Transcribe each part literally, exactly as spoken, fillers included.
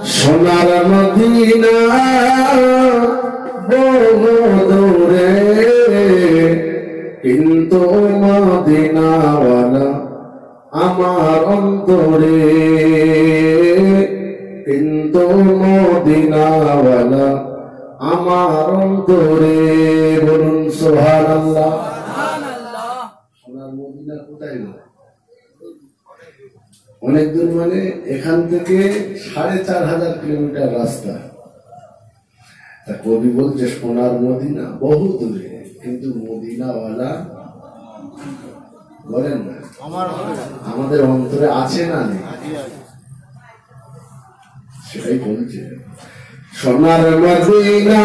সোনার মদিনা বহু দূরে কিন্তু মদিনাওয়ালা আমার অন্তরে কিন্তু মদিনাওয়ালা আমার অন্তরে বলুন সুবহানাল্লাহ। সোনার মদিনা কোথায় না অনেক দূর, মানে এখান থেকে সাড়ে চার হাজার কিলোমিটার রাস্তা। তা কবি বলছে সোনার মদিনা বহু দূরে কিন্তু মদিনাওয়ালা বলেন না আমাদের অন্তরে আছে না নেই, সেটাই বলছে। সোনার মদিনা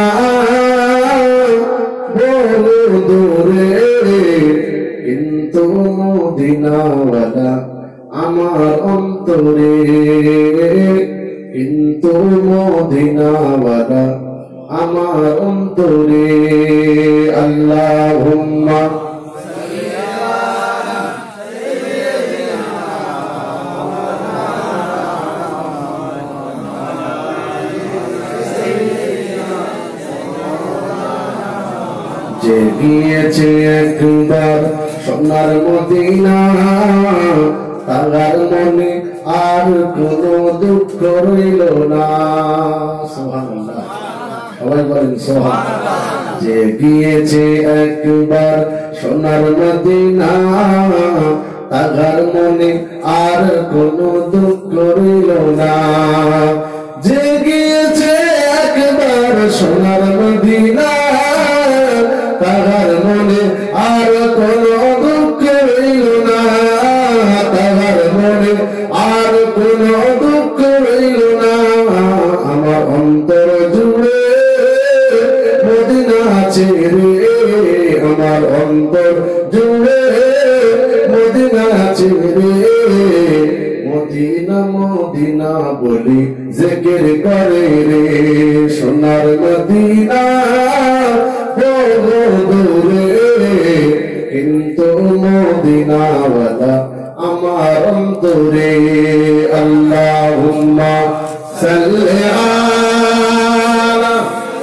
বহু দূরে কিন্তু মদিনাওয়ালা আমার অন্তরে কিন্তু মদিনাওয়ালা আমার অন্তরে। আল্লাহুম্মা যে গিয়েছে একবার সোনার মদিনা তার মনে আর কোনো দুঃখ রইল না। সুবহানাল্লাহ, সবাই বলেন সুবহানাল্লাহ। যে গিয়েছে একবার সোনার মদিনা তার মনে আর কোনো দুঃখ রইল না। যে গিয়েছে একবার সোনার মদিনা তার মনে আর কোনো দুঃখ রইল না, তার মনে আর কোনো দুঃখ রইল না। আমার অন্তর জুড়ে মদিনা আছে রে, আমার অন্তর জুড়ে মদিনা আছে রে। মদিনা মদিনা বলি জিকির করে রে, সোনার মদিনা বহু দূরে কিন্তু মদিনাওয়ালা আমার অন্তরে। আল্লাহুম্মা সাল্লি আলা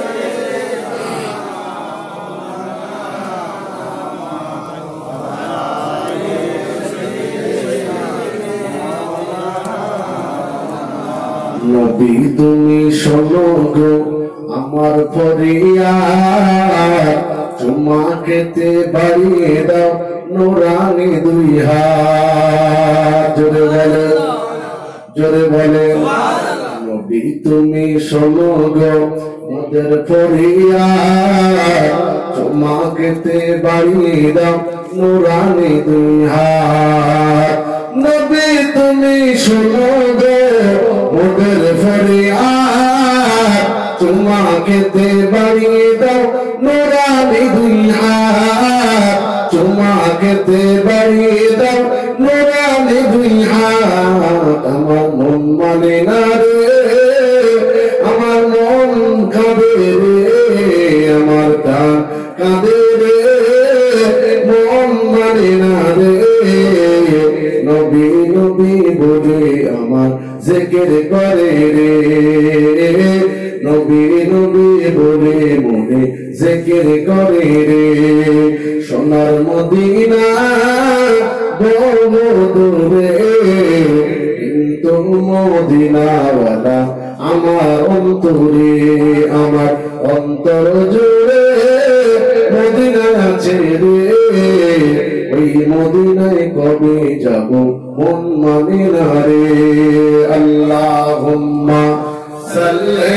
নবী তুমি শোনো গো আমার ফরিয়াদ, চুমা খেতে বাড়িয়ে দাও নুরানি দুই হাত। জোরে বলে জোরে বলে নবী তুমি শোনো গো মোদের ফরিয়াদ, চুমা খেতে বাড়িয়ে দাও নুরানি দুই হাত। নবী তুমি শোনো গো মোদের ফরিয়াদ, চুমা খেতে বাড়িয়ে দাও নুরানি দুই হাত, চুমা খেতে বাড়িয়ে দাও নুরানি দুই হাত। আমার মন মানে না রে, আমার মন কাঁদে রে, আমার কান কাঁদে রে, মন মানে না রে। নবী নবী বলে আমার জিকির করে রে, নবী নবী বলে মনে জিকির করে রে। সোনার মদিনা বহু দূরে কিন্তু মদিনাওয়ালা আমার অন্তরে, আমার অন্তর জুড়ে মদিনা আছে রে। ওই মদিনায় কবে যাব মন মানে না রে। আল্লাহুম্মা সাল্লি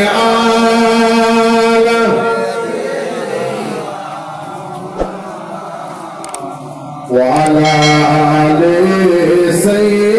আলা ওয়া আলা আলি সাইয়্যিদিনা